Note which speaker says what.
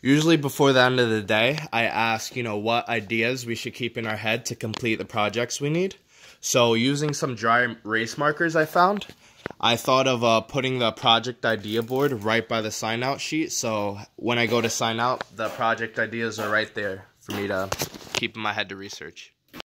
Speaker 1: Usually before the end of the day, I ask, what ideas we should keep in our head to complete the projects we need. So using some dry erase markers I found, I thought of putting the project idea board right by the sign out sheet. So when I go to sign out, the project ideas are right there for me to keep in my head to research.